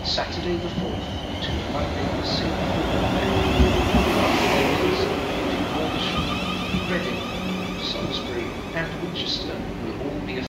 Saturday the 4th to Monday the 6th. Reading, Salisbury and Winchester will all be